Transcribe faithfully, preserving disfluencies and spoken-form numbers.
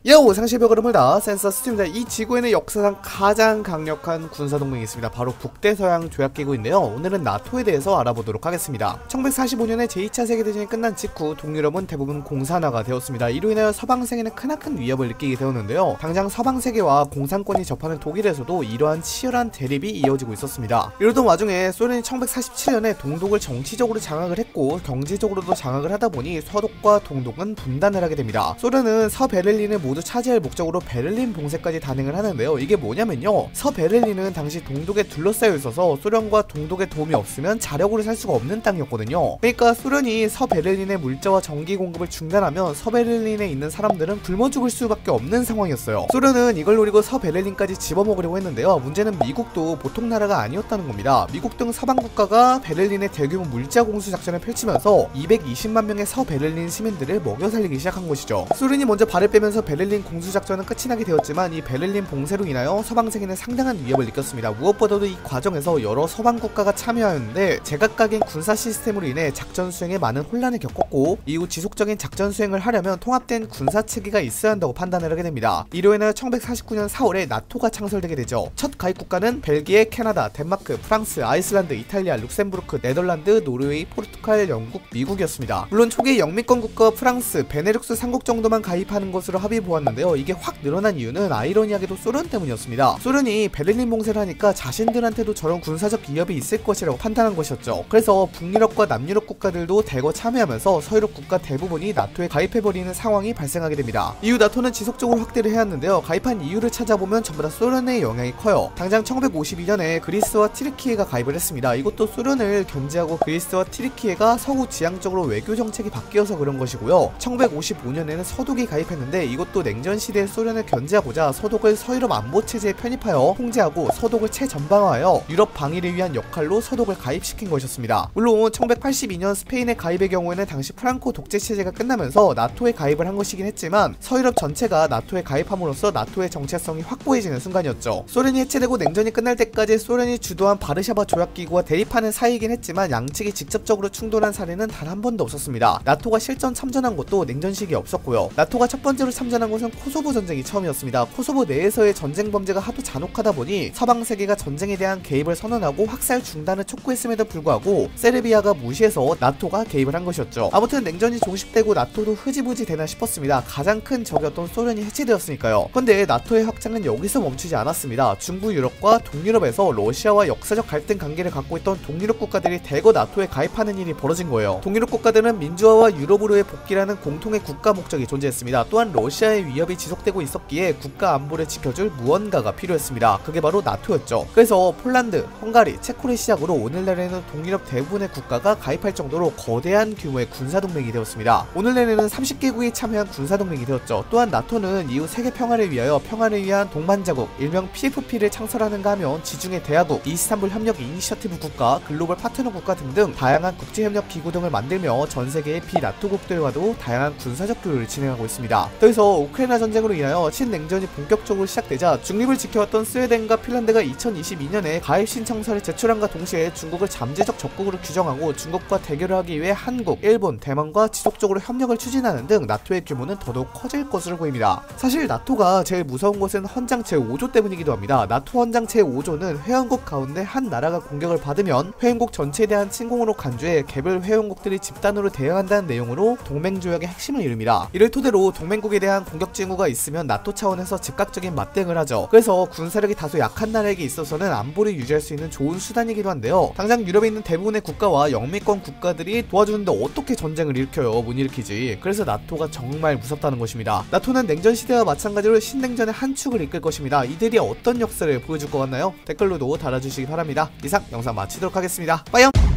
요! 상실벽을 흐물다 센서스입니다. 이 지구에는 역사상 가장 강력한 군사동맹이 있습니다. 바로 북대서양 조약기구인데요. 오늘은 나토에 대해서 알아보도록 하겠습니다. 천구백사십오 년에 제이 차 세계대전이 끝난 직후 동유럽은 대부분 공산화가 되었습니다. 이로 인하여 서방세계는 크나큰 위협을 느끼게 되었는데요. 당장 서방세계와 공산권이 접하는 독일에서도 이러한 치열한 대립이 이어지고 있었습니다. 이러던 와중에 소련이 천구백사십칠 년에 동독을 정치적으로 장악을 했고 경제적으로도 장악을 하다 보니 서독과 동독은 분단을 하게 됩니다. 소련은 서베를린을 모두 차지할 목적으로 베를린 봉쇄까지 단행을 하는데요. 이게 뭐냐면요, 서베를린은 당시 동독에 둘러싸여 있어서 소련과 동독의 도움이 없으면 자력으로 살 수가 없는 땅이었거든요. 그러니까 소련이 서베를린의 물자와 전기 공급을 중단하면 서베를린에 있는 사람들은 굶어 죽을 수밖에 없는 상황이었어요. 소련은 이걸 노리고 서베를린까지 집어먹으려고 했는데요. 문제는 미국도 보통 나라가 아니었다는 겁니다. 미국 등 서방 국가가 베를린에 대규모 물자 공수 작전을 펼치면서 이백이십만 명의 서베를린 시민들을 먹여 살리기 시작한 것이죠. 소련이 먼저 발을 빼면서 베를린 베를린 공수작전은 끝이 나게 되었지만 이 베를린 봉쇄로 인하여 서방세계는 상당한 위협을 느꼈습니다. 무엇보다도 이 과정에서 여러 서방 국가가 참여하였는데 제각각의 군사 시스템으로 인해 작전 수행에 많은 혼란을 겪었고, 이후 지속적인 작전 수행을 하려면 통합된 군사 체계가 있어야 한다고 판단을 하게 됩니다. 이로 인하여 천구백사십구 년 사월에 나토가 창설되게 되죠. 첫 가입 국가는 벨기에, 캐나다, 덴마크, 프랑스, 아이슬란드, 이탈리아, 룩셈부르크, 네덜란드, 노르웨이, 포르투갈, 영국, 미국이었습니다. 물론 초기 영미권 국가 프랑스, 베네룩스 삼 국 정도만 가입하는 것으로 합의 보았는데요. 이게 확 늘어난 이유는 아이러니하게도 소련 때문이었습니다. 소련이 베를린 봉쇄를 하니까 자신들한테도 저런 군사적 위협이 있을 것이라고 판단한 것이었죠. 그래서 북유럽과 남유럽 국가들도 대거 참여하면서 서유럽 국가 대부분이 나토에 가입해버리는 상황이 발생하게 됩니다. 이후 나토는 지속적으로 확대를 해왔는데요. 가입한 이유를 찾아보면 전부 다 소련의 영향이 커요. 당장 천구백오십이 년에 그리스와 튀르키예가 가입을 했습니다. 이것도 소련을 견제하고 그리스와 튀르키예가 서구 지향적으로 외교 정책이 바뀌어서 그런 것이고요. 천구백오십오 년에는 서독이 가입했는데 이것도 냉전 시대의 소련을 견제하고자 서독을 서유럽 안보 체제에 편입하여 통제하고 서독을 최전방화하여 유럽 방위를 위한 역할로 서독을 가입시킨 것이었습니다. 물론 천구백팔십이 년 스페인의 가입의 경우에는 당시 프랑코 독재 체제가 끝나면서 나토에 가입을 한 것이긴 했지만 서유럽 전체가 나토에 가입함으로써 나토의 정체성이 확고해지는 순간이었죠. 소련이 해체되고 냉전이 끝날 때까지 소련이 주도한 바르샤바 조약기구와 대립하는 사이이긴 했지만 양측이 직접적으로 충돌한 사례는 단 한 번도 없었습니다. 나토가 실전 참전한 것도 냉전 시기에 없었고요. 나토가 첫 번째로 참전한 것은 코소보 전쟁이 처음이었습니다. 코소보 내에서의 전쟁 범죄가 하도 잔혹하다 보니 서방 세계가 전쟁에 대한 개입을 선언하고 확살 중단을 촉구했음에도 불구하고 세르비아가 무시해서 나토가 개입을 한 것이었죠. 아무튼 냉전이 종식되고 나토도 흐지부지 되나 싶었습니다. 가장 큰 적이었던 소련이 해체되었으니까요. 근데 나토의 확장은 여기서 멈추지 않았습니다. 중부 유럽과 동유럽에서 러시아와 역사적 갈등 관계를 갖고 있던 동유럽 국가들이 대거 나토에 가입하는 일이 벌어진 거예요. 동유럽 국가들은 민주화와 유럽으로의 복귀라는 공통의 국가 목적이 존재했습니다. 또한 러시아의 위협이 지속되고 있었기에 국가 안보를 지켜줄 무언가가 필요했습니다. 그게 바로 나토였죠. 그래서 폴란드, 헝가리, 체코를 시작으로 오늘날에는 동유럽 대부분의 국가가 가입할 정도로 거대한 규모의 군사동맹이 되었습니다. 오늘날에는 삼십 개국이 참여한 군사동맹이 되었죠. 또한 나토는 이후 세계 평화를 위하여 평화를 위한 동반자국, 일명 피에프피를 창설하는가 하면 지중해 대화국, 이스탄불 협력 이니셔티브 국가, 글로벌 파트너 국가 등등 다양한 국제협력 기구 등을 만들며 전세계의 비나토국들과도 다양한 군사적 교류를 진행하고 있습니다. 더해서 우크라이나 전쟁으로 인하여 신냉전이 본격적으로 시작되자 중립을 지켜왔던 스웨덴과 핀란드가 이천이십이 년에 가입 신청서를 제출함과 동시에 중국을 잠재적 적국으로 규정하고 중국과 대결을 하기 위해 한국, 일본, 대만과 지속적으로 협력을 추진하는 등 나토의 규모는 더더욱 커질 것으로 보입니다. 사실 나토가 제일 무서운 것은 헌장 제오 조 때문이기도 합니다. 나토 헌장 제오 조는 회원국 가운데 한 나라가 공격을 받으면 회원국 전체에 대한 침공으로 간주해 개별 회원국들이 집단으로 대응한다는 내용으로 동맹조약의 핵심을 이룹니다. 이를 토대로 동맹국에 대한 공격 징후가 있으면 나토 차원에서 즉각적인 맞대응을 하죠. 그래서 군사력이 다소 약한 나라에게 있어서는 안보를 유지할 수 있는 좋은 수단이기도 한데요. 당장 유럽에 있는 대부분의 국가와 영미권 국가들이 도와주는데 어떻게 전쟁을 일으켜요? 못 일으키지. 그래서 나토가 정말 무섭다는 것입니다. 나토는 냉전 시대와 마찬가지로 신냉전의 한 축을 이끌 것입니다. 이들이 어떤 역사를 보여줄 것 같나요? 댓글로도 달아주시기 바랍니다. 이상 영상 마치도록 하겠습니다. 빠이염!